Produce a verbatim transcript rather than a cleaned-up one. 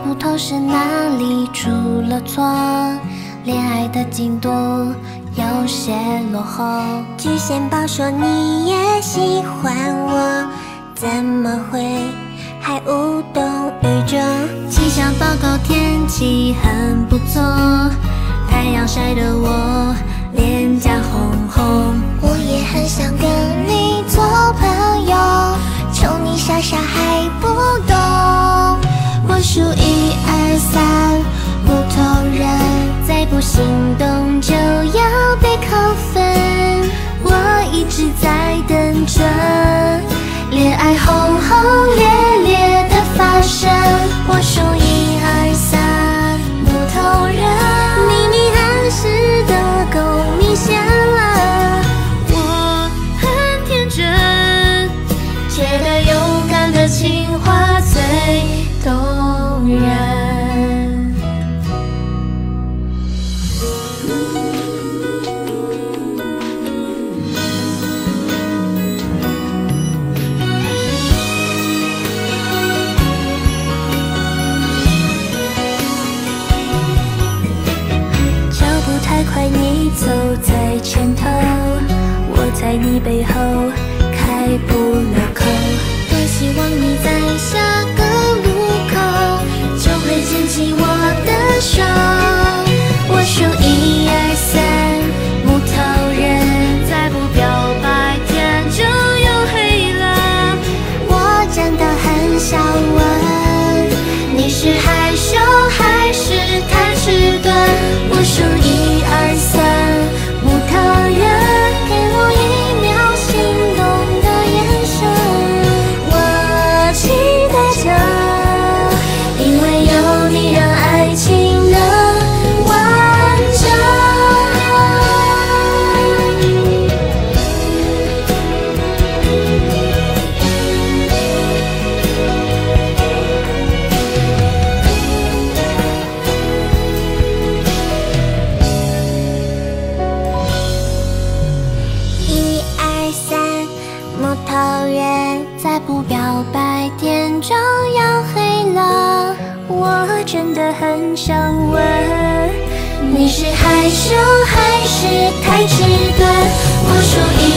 不透是哪里出了错，恋爱的进度有些落后。 巨蟹宝说你也喜欢我，怎么会还无动于衷？ 气象报告天气很不错，太阳晒得我脸颊红红。 我也很想跟你做朋友，求你傻傻还不懂。 我数一二三，木头人，再不心动就要被扣分。我一直在等着恋爱轰轰烈烈的发生。我数一二三，木头人，秘密暗示的够明显了。我很天真，觉得勇敢的情话最动人。脚步太快，你走在前头，我在你背后开不了口。多希望你在下个路口就会牵起我的手。我数一二三，木头人，再不表白天就要黑了。我真的很想问，你是害羞还是太迟钝？我数一二三，木头人，给我一秒心动的眼神。我期待着，因为有你让爱情能完整。 一二三，木头人， 再不表白天就要黑了。我真的很想问，你是害羞还是太迟钝？我数一